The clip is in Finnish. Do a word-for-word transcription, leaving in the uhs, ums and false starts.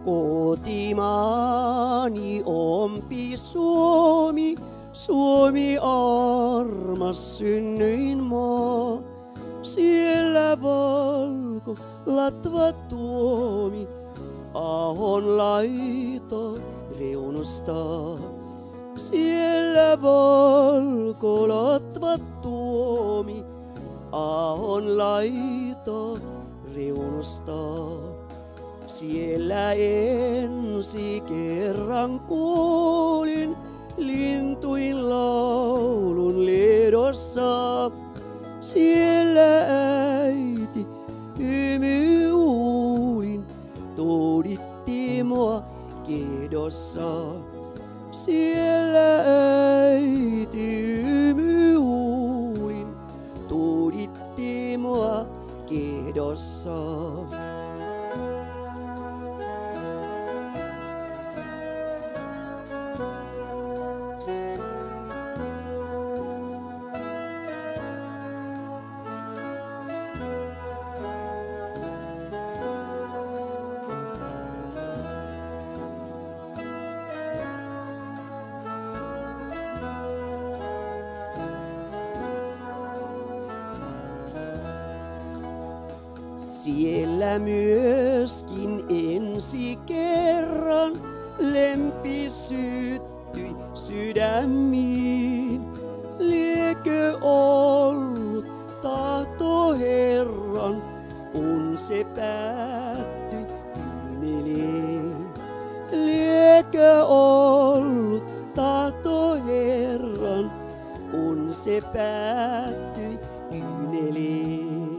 Kotimaani ompi Suomi, Suomi armas synnyin maa. Siellä valko latva tuomi, ahon laito reunustaa. Siellä valko latva tuomi, ahon laito reunustaa. Siellä ensi kerran kuulin lintuin laulun ledossa. Siellä äiti hymyhuulin touditti mua kedossa. Siellä äiti hymyhuulin touditti mua kedossa. Siellä myöskin ensi kerran lempi syttyi sydämiin. Liekö ollut tahto Herran, kun se päättyi kyyneliin? Liekö ollut tahto Herran, kun se päättyi kyyneliin?